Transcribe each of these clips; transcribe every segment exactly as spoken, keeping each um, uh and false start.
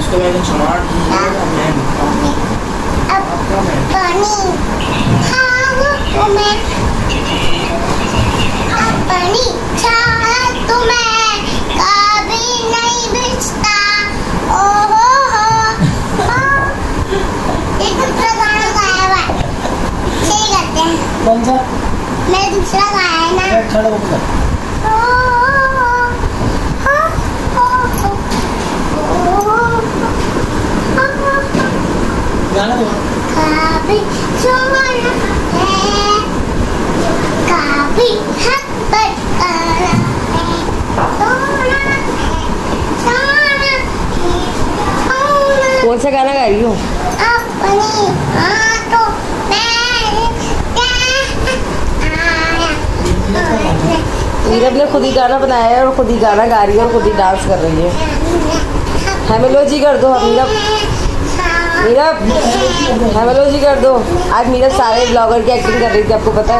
उसके बाद समाट अपनी हाँ मैं अपनी चाहत तुम्हें कभी नहीं बिछता। ओहो हो एक दूसरा गाना गाया हुआ है, सही करते हैं। कौन सा? मैं दूसरा गाया है ना। खड़ा होकर गाना दो। कभी सोना है, कभी हक पर आना है, सोना है, सोना है, सोना। कौन सा गाना गा रही हो? अपनी हाथों में मीरब ने खुद ही गाना बनाया है और खुद ही गाना गा रही है और खुद ही डांस कर रही है। हेलो जी कर दो मीरब, मीरब हेलो जी कर दो। आज मीरब सारे ब्लॉगर की एक्टिंग कर रही थी, आपको पता है।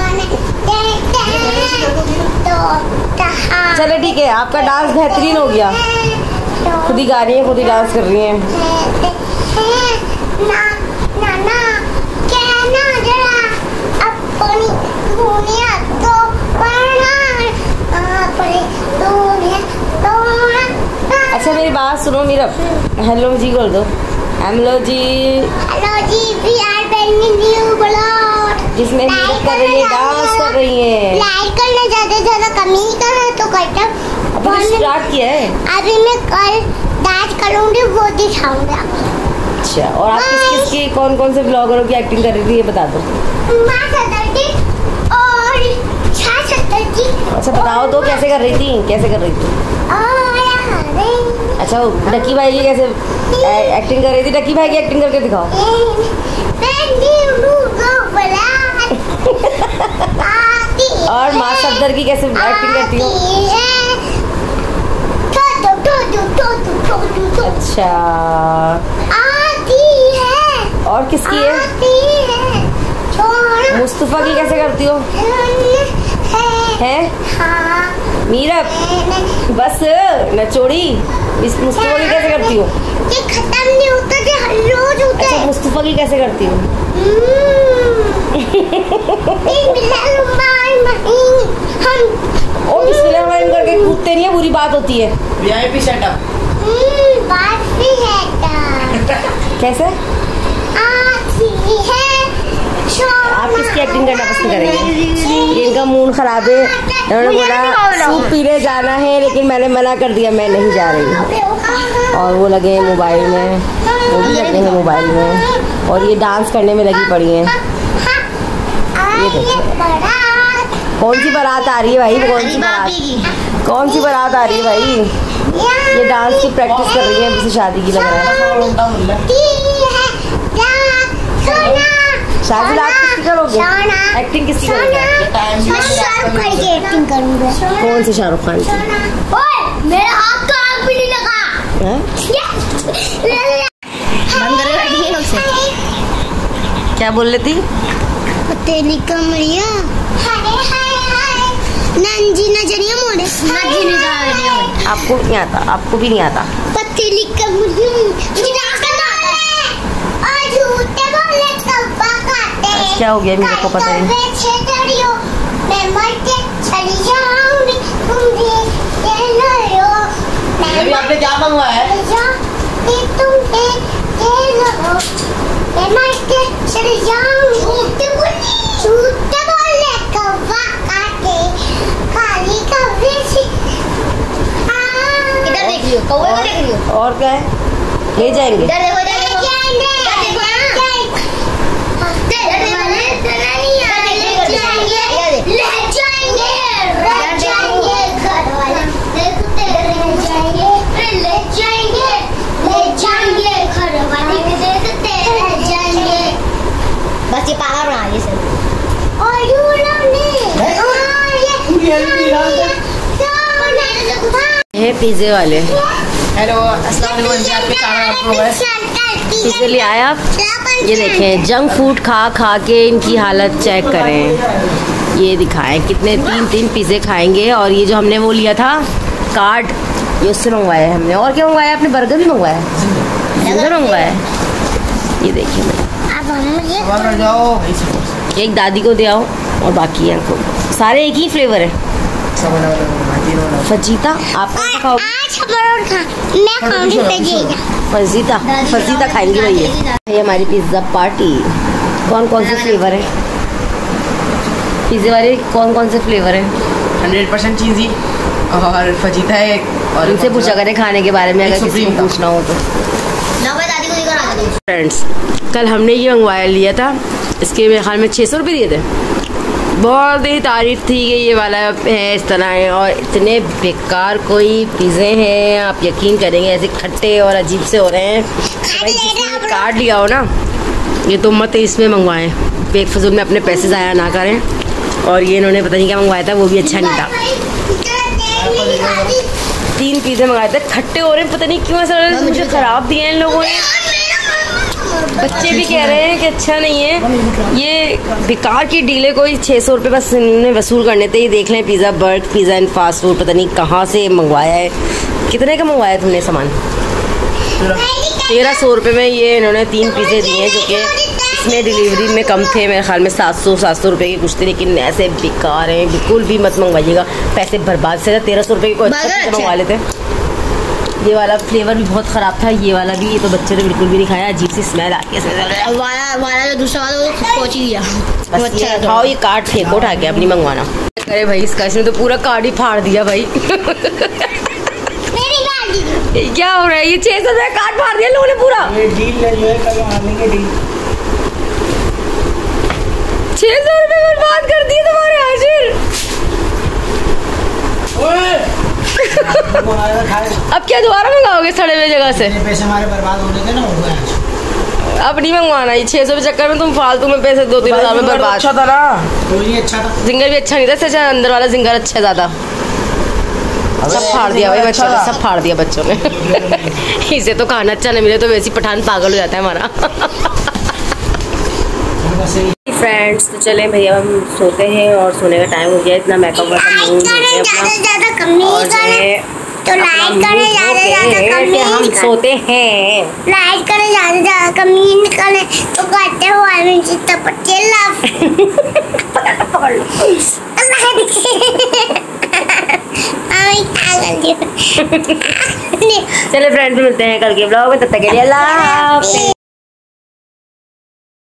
चलो ठीक है, आपका डांस बेहतरीन हो गया। खुद ही गा रही है, खुद ही डांस कर रही हैं। ना ना ना कहना जरा अपनी दुनिया तो पढ़ना, अपनी दुनिया तो। अच्छा मेरी बात सुनो मीरब, हेलो जी कर दो। हेलो जी, हेलो जी, we are pending new blog जिसमें मीरब कर रही है, डांस कर रही है। लाइक करना ज्यादा ज्यादा कमी करना तो करता। अभी स्टार्ट किया है। अभी मैं कल डांस करूंगी, वो दिखाऊंगा। अच्छा, और आप किस किस की कौन कौन से ब्लॉगरों की एक्टिंग कर रही थी ये बता दो। माँ सदर की और छह सत्तर की। अच्छा बताओ तो कैसे कर रही थी, कैसे कर रही थी? अच्छा डक्की भाई की कैसे एक्टिंग कर रही थी? डक्की भाई की एक्टिंग करके दिखाओ। और माँ सदर की कैसे एक्टिंग करती हो? अच्छा आती है। और किसकी है? मुस्तफा की कैसे करती हो? है हाँ। मीरब बस नचोड़ी, इस मुस्तफा की कैसे करती हो? ये खत्म नहीं होता, ये हर रोज होता है। अच्छा मुस्तफा की कैसे करती हो? हम ओ बिस्मिल्लाह करके कूदते नहीं है, बुरी बात होती है। वीआईपी सेटअप बात भी है कैसे? आती है। आप किसकी एक्टिंग करना पसंद करेंगे? इनका मूड खराब है, इन्होंने बोला सूप पीने जाना है लेकिन मैंने मना कर दिया, मैं नहीं जा रही हूँ। और वो लगे हैं मोबाइल में, वो भी लगे हैं मोबाइल में, और ये डांस करने में लगी पड़ी हैं। ये देखिए कौन सी बारात आ रही है भाई, कौन सी बारात, कौन सी बारात आ रही है भाई? ये डांस की प्रैक्टिस कर रही है, किसी शादी की लग रहा है। शादी आप किसकी करोगे? एक्टिंग किसकी करोगे? शाहरुख खान की एक्टिंग करूंगा। कौन से शाहरुख खान की? ओए मेरा हाथ तो आग भी नहीं लगा। बंद करे बैठी है उसे। क्या बोल रही थी? तेरी कमरिया नंजी नजरिया मोड़े, नंजी नजरिया मोड़े। आपको नहीं आता, आपको भी नहीं आता। पतली कमरिया मुझे डांस करना आता है। और झूठे बोले कब्बा खाते हैं। क्या हो गया मेरे को पता नहीं। मैं मर के चली जाऊंगी, तुम भी ये लो। अभी आपने क्या मंगवाया है? ये तुम ये लो, मैं मर के चली जाऊंगी। झूठे बोले, झूठे बोले कब्बा खाते, खाली कब्बे से। इधर देख लियो, कौवे को देख लियो। और क्या है? ले जाएंगे। इधर देखो, इधर देखो, इधर देखो ना। ले जाएंगे, ले जाएंगे घर वाले, देखते रह जाएंगे, ले जाएंगे, ले जाएंगे घर वाले, देखते रह जाएंगे। बस ये पागल बना दिए सब। और यू लोने ये पिज्जे वाले। हेलो अस्सलाम वालेकुम। पिज्जे ले आए आप? ये देखें, जंक फूड खा खा के इनकी हालत चेक करें। ये दिखाएं कितने तीन तीन पिज़्ज़े खाएंगे। और ये जो हमने वो लिया था कार्ड, ये उससे मंगवाया है हमने। और क्या मंगवाया है आपने? बर्गर भी मंगवाया है, जिंगर मंगवाया है। ये देखिए अब हम मुझे बाहर जाओ। एक दादी को दे आओ और बाकी यहाँ को। सारे एक ही फ्लेवर है। फजीता आप कौन सा खाओगे? आज हमारा खा मैं खाऊंगी फजीता। फजीता फजीता खाएंगे भैया। ये हमारी पिज्ज़ा पार्टी। कौन कौन से फ्लेवर है पिज़्ज़े वाले? कौन कौन से फ्लेवर है? हंड्रेड परसेंट चीज़ी और फजीता है। और उनसे पूछा करें खाने के बारे में, अगर किसी को पूछना हो तो। दादी को दिखा दो। फ्रेंड्स, कल हमने ये मंगवाया लिया था, इसके मेरे ख्याल में छः सौ रुपये दिए थे। बहुत ही तारीफ थी कि ये वाला है, इस तरह है। और इतने बेकार कोई पिज़्ज़े हैं, आप यकीन करेंगे, ऐसे खट्टे और अजीब से हो रहे हैं। भाई जिसने कार्ड लिया हो ना, ये तो मत इसमें मंगवाएं, बेफजूल में अपने पैसे ज़ाया ना करें। और ये इन्होंने पता नहीं क्या मंगवाया था, वो भी अच्छा नहीं था। तीन पिज़्ज़े मंगाए थे, खट्टे हो रहे हैं, पता नहीं क्यों ऐसा मुझे ख़राब दिए हैं इन लोगों ने। बच्चे भी कह रहे हैं कि अच्छा नहीं है, ये बेकार की डील है। कोई छः सौ रुपये बस इन्होंने वसूल करने थे। ये देख लें, pizza burg pizza and fast food, पता नहीं कहाँ से मंगवाया है। कितने का मंगवाया तुमने सामान? तेरह सौ रुपये में ये इन्होंने तीन पिज़्ज़े दिए हैं, जो कि इसमें डिलीवरी में कम थे, मेरे ख्याल में सात सौ सात सौ रुपये के कुछ थे। लेकिन ऐसे बेकार हैं, बिल्कुल भी मत मंगवाइएगा, पैसे बर्बाद से। तेरह सौ रुपये की कोई अच्छा मंगवा लेते। ये वाला फ्लेवर भी बहुत ख़राब था, ये वाला भी। ये तो बच्चे ने बिल्कुल भी नहीं खाया, अजीब सी स्मेल आती है। वाला वाला जो दूसरा वाला वो पहुंच ही दिया। बस ये खाओ, ये कार्ड फेंको उठा के, अपनी मंगवाना। अरे भाई, इसका इसने तो पूरा कार्ड ही फाड़ दिया भाई। क्या हो रहा है? ये छह सौ रुपये कार्ड फाड़ दिया लोगों ने पूरा। ये डील है जो है कल आने की डील। छह सौ रुपये बर्बाद कर दिए तुम्हारे हाजिर। अब क्या दोबारा मंगाओगे सड़े हुए जगह से? पैसे हमारे बर्बाद होने थे ना, हो गए। अब नहीं मंगवाना, ये छह सौ के चक्कर में तुम फालतू में पैसे दो तीन हजार में बर्बाद। अच्छा था ना, तो ये अच्छा था। जिंगर भी अच्छा नहीं था, इससे अंदर वाला जिंगर अच्छा ज्यादा। सब फाड़ दिया भाई बच्चों ने, सब फाड़ दिया बच्चों ने। इसे तो खाना अच्छा नहीं मिले तो वैसे पठान पागल हो जाता है हमारा। फ्रेंड्स, तो चलें भैया, हम सोते हैं और सोने का टाइम हो गया। इतना मेकअप वर्क हम ज्यादा कम नहीं करें तो लाइक करें, ज्यादा ज्यादा कम हम सोते हैं। लाइक करें, ज्यादा ज्यादा कम नहीं करें तो कहते हो आई चित्त पटेल पकड़ लो। चले फ्रेंड्स, मिलते हैं कल के ब्लॉग में, तब तक के लिए अल्लाह हाफ़िज़।